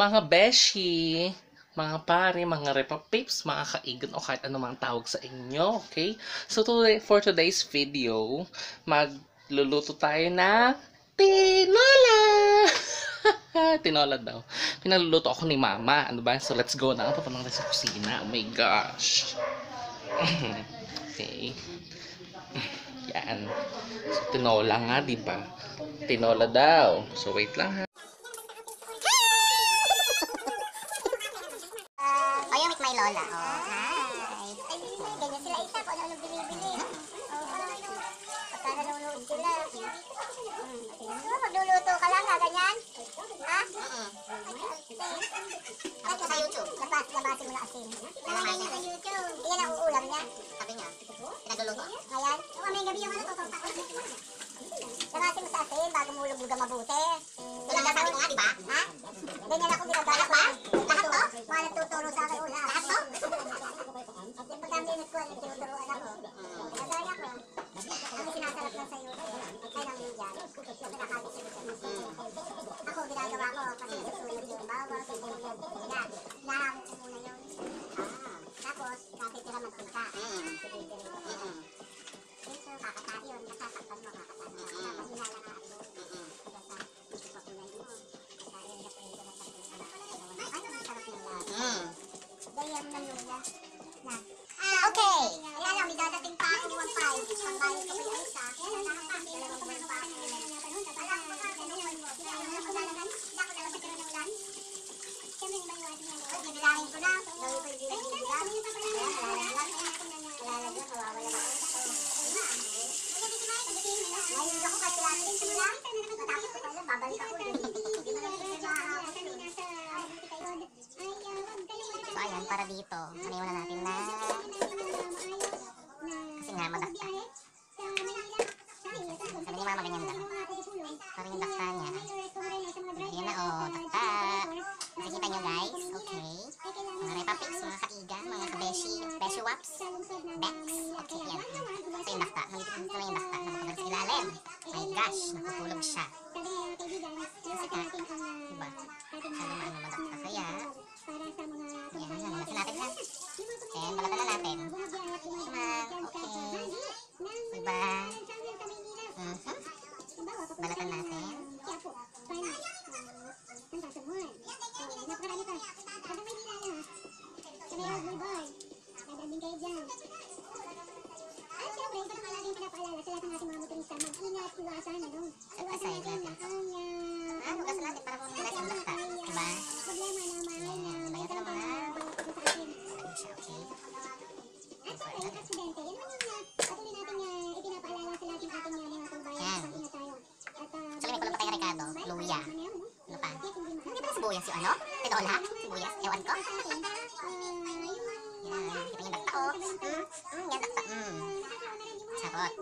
mga beshi, mga pare, mga repapips, mga kaigan o kahit anumang tawag sa inyo, okay? So for today's video, magluluto tayo na tinola! Tinola daw. Pinaluluto ako ni mama. Ano ba? So let's go na. Papunta tayo sa kusina. Oh my gosh. Okay. Yan. So, tinola nga, di ba? Tinola daw. So wait lang ha. Ayaw with my lola. Oh, hi. Ay, ganyan sila isa kung ano binibili. Pagka nanonood sila. Magluluto ka lang ha, ganyan? Ha? Ba't sa YouTube? Labasin mo na asin. Lalagay niya sa YouTube. Iyan ang uulam niya. Sabi niya, pinagluluto. Ayan. May gabi yung ano to. Labasin mo sa asin bago mo ulog-uga mabuti. Tulad na sabi ko nga, di ba? Ha? Ganyan ako ginagawa ko. Lahat to? Mga nagtuturo sa akin ulam. Lahat to? At yung pagka-minute ko, nagtuturuan ako. Nagaya ko. Kami sinasarap lang sa YouTube. Ay, nang yun dyan. Nakakabisip siya. Ako ginagawa ko kasi nasusunod yung bawang, sibuyas, yan. Nahamon ko muna yun. Tapos, nakitira mantika. Ito, kakata yun. Nakakakpan mo, kakata. Tapos hinala nga ako. Okay. Ayan lang, may dadating pa ako 1.5. Pagbayad ko pa yung isa. Bibilangin ko na. Ngayon ako kasi natin sila. Tapos ko pala, babalik ako. So ayan, para dito, maniwan natin na kasi nga madakta. Sabi ni mama ganyan daw. Parang yung dakta niya. Ayan na oh, dakta. Nakikita nyo guys, okay. Mga repapiks, mga kaiga, mga kabeshi, beshi waps, bex. Okay, yan. So yung dakta, nandito na yung dakta. Nakukulag sa ilalim. My gosh, nakutulog siya. Kasi ka, diba? Sabi mo ano madakta kaya. Yan, nalasin natin yan. Then, balatan na natin. Naman, okay. Diba? Balatan natin. Aside natin. Hugas natin para kung hugas ang lakta. Diba? Yan. Bayatan ng mga okay. Yan. Sabi ko lang patay Ricardo. Luya. Ano pa? Hindi ba sibuyas yung ano? Tinola? Sibuyas? Ewan ko. Yan. Kita yung dakta oh. Yan dakta. Charot.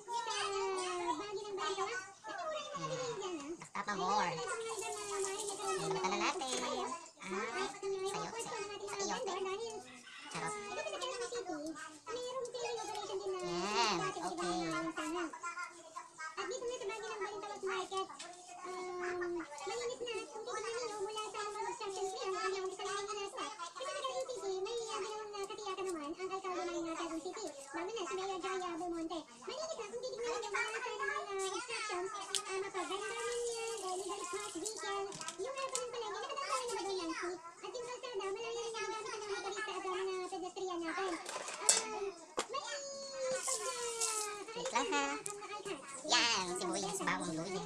Dakta pa more. Mata na natin. Sayote. Sayote. Charot. Yan. Okay. At dito na sa bagay ng Balintawak Market, malinis na kung titignan nyo mula sa mga section 3 hanggang yung isa lang yung nasa. Kasi sa Quezon City, may ginawang katiyakan naman ang alkalde ng Quezon City. Bago na si Mayor Joya Belmonte. Malinis na kung titignan nyo mula sa mga instructions, mapaganda man yan, legal smart vehicle, yung harapan ng palengke, nakatatawa na ba doon yan? At yung kalsada, malayo rin yung gamit ng motorista at mga pedestrian natin. Wait lang ha. Yan, sibuyas, bawang luya.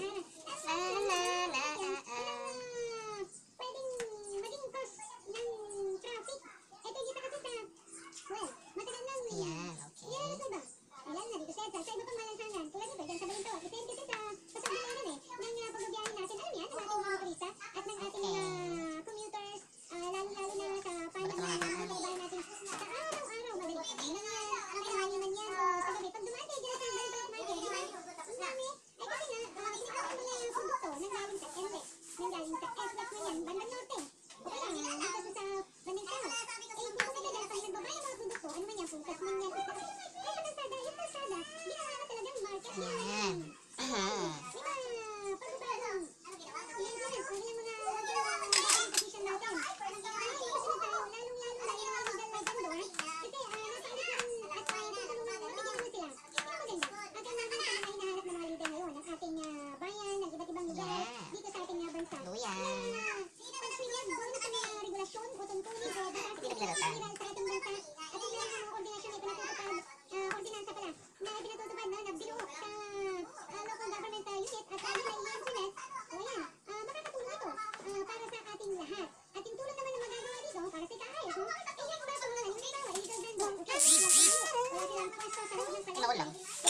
Pwedeng maging cause ng traffic. Ito dito kasi sa, well, matagal nang yan, okay. Yan, diba? Alam na, dito sa iba pang malansangan. Tulad nito, dyan sa Balintawak. Ito yung kasi sa sabulanan ng pagbabiyahin natin. Alam yan, ng ating mga motorista at ng ating commuters, lalo-lalo na sa panahon ng mga kababayan natin. Sa araw-araw, mabilis. Ang kailangan man yan. Pag dumating dyan sa Balintawak Market, ang dami. Ay kasi nga, sinakaw mo na yung produkto nang galing sa NLEX. Nang galing sa SLEX na yan, Bandang Norte. O kaya, dito sa Bandang South. Eh, kung may dadala kami nagbabayang mga produkto, ano man yan, kung kasman yan, yung kalsada, hindi na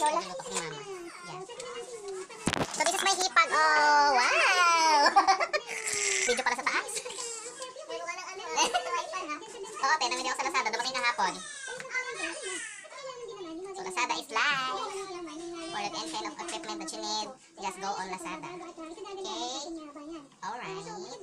bola. So this is my hipag. Oh, wow! Video para sa taas. Oo, te, namili ako sa Lazada. Dumating kahapon. So Lazada is live. For that any kind of equipment that you need, just go on Lazada. Okay? Alright.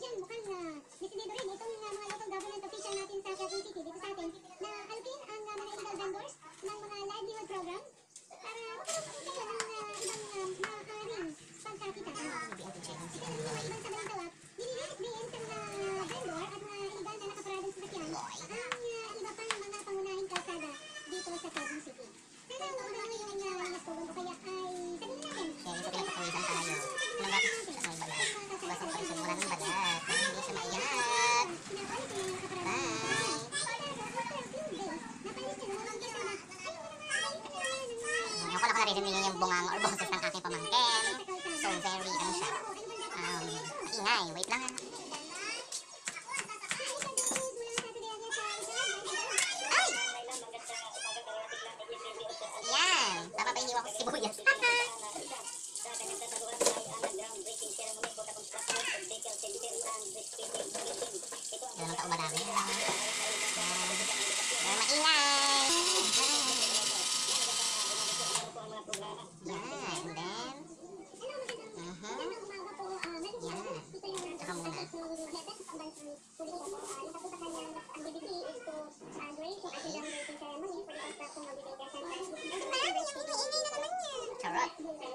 Ako lang narinig yung bungang or boses ng aking pamangkin. So very, ano siya, ingay. Wait lang. Ay! Yan! Tama ba yung hiwa ko sa sibuyas? Yan ang tao marami. Yan, maingay! Yan, and then yan, saka muna. Charot.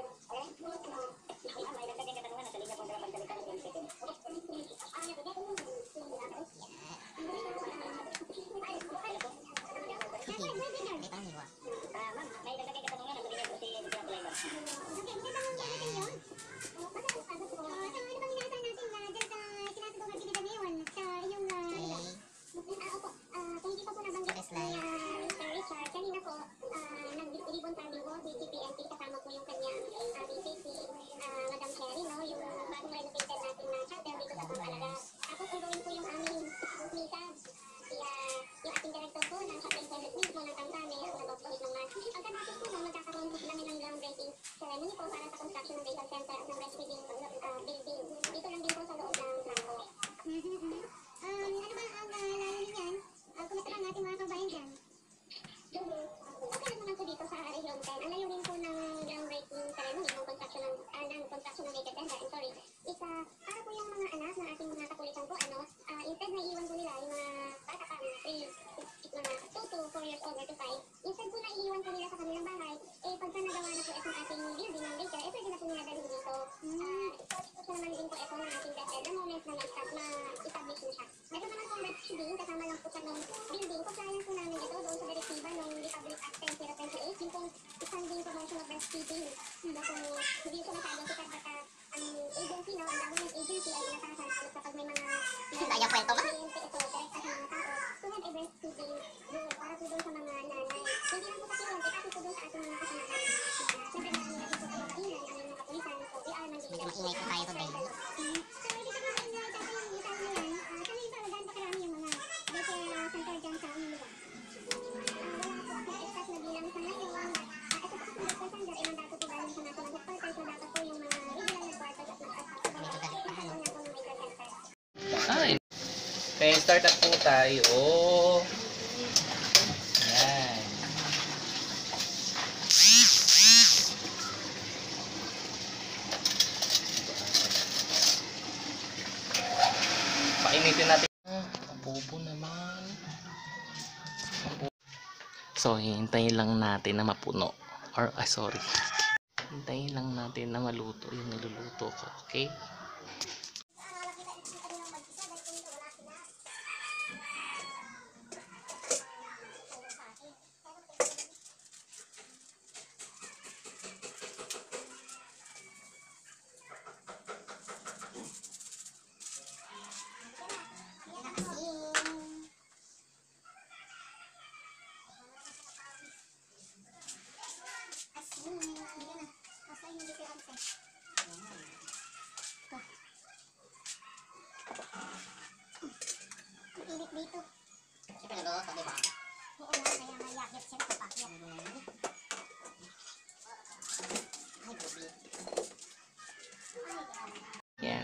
Kaya kwento ba? Medyo maingay ko tayo today. Ay! Okay, start up po tayo. Yan. Painitin natin. Bobo naman. So, hintayin lang natin na mapuno. Or, sorry. Hintayin lang natin na maluto yung niluluto ko. Okay?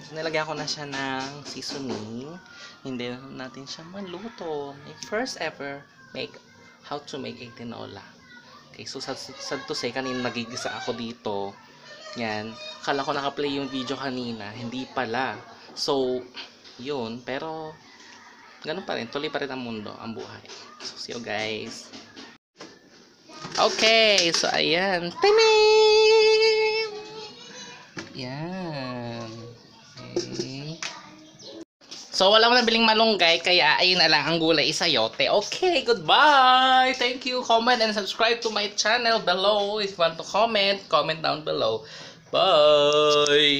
So, nilagyan ko na siya ng seasoning. Hindi natin siya maluto. My first ever how to make a tinola. Okay, so sad to say, kanina nagigisa ako dito. Yan. Akala ko naka-play yung video kanina. Hindi pala. So, yun. Pero, ganun pa rin. Tuloy pa rin ang mundo, ang buhay. So, see you guys. Okay, so ayan. Tanim! Yan. Okay. So, wala mo nabiling malunggay, kaya ayun na lang ang gulay isayote. Okay, goodbye! Thank you. Comment and subscribe to my channel below. If you want to comment down below. Bye!